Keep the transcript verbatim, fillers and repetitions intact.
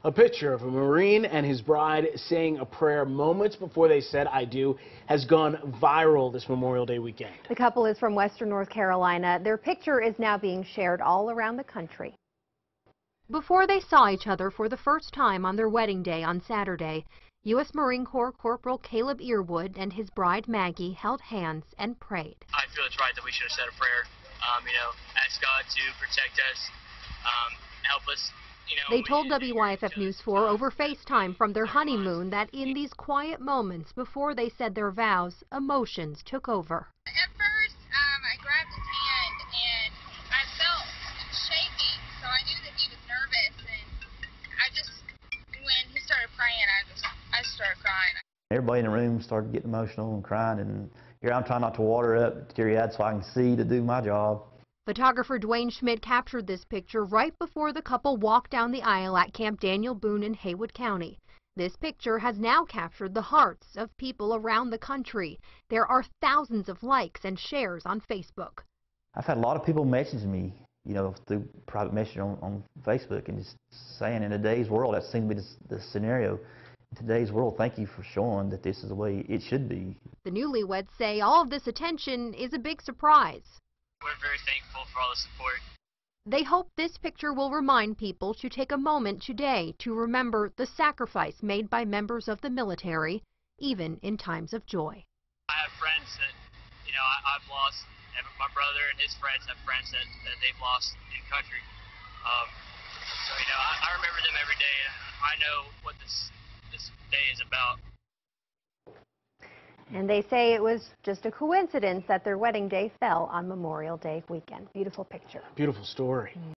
A picture of a Marine and his bride saying a prayer moments before they said "I do" has gone viral this Memorial Day weekend. The couple is from Western North Carolina. Their picture is now being shared all around the country. Before they saw each other for the first time on their wedding day on Saturday, U S Marine Corps Corporal Caleb Earwood and his bride Maggie held hands and prayed. I feel it's right that we should have said a prayer, um, you know, ask God to protect us, um, help us. You know, they told W Y F F News four over FaceTime from their honeymoon that in these quiet moments before they said their vows, emotions took over. At first, um, I grabbed his hand and I felt shaking, so I knew that he was nervous, and I just, when he started praying, I just, I started crying. Everybody in the room started getting emotional and crying, and here I'm trying not to water up teary-eyed so I can see to do my job. Photographer Dwayne Schmidt captured this picture right before the couple walked down the aisle at Camp Daniel Boone in Haywood County. This picture has now captured the hearts of people around the country. There are thousands of likes and shares on Facebook. I've had a lot of people message me, you know, through private message on, on Facebook, and just saying in today's world, that seems to be the, the scenario. In today's world, thank you for showing that this is the way it should be. The newlyweds say all of this attention is a big surprise. We're very thankful for all the support. They hope this picture will remind people to take a moment today to remember the sacrifice made by members of the military, even in times of joy. I have friends that, you know, I, I've lost, and my brother and his friends have friends that, that they've lost in country. Um, so, you know, I, I remember them every day. I know what this, this day is about. And they say it was just a coincidence that their wedding day fell on Memorial Day weekend. Beautiful picture. Beautiful story.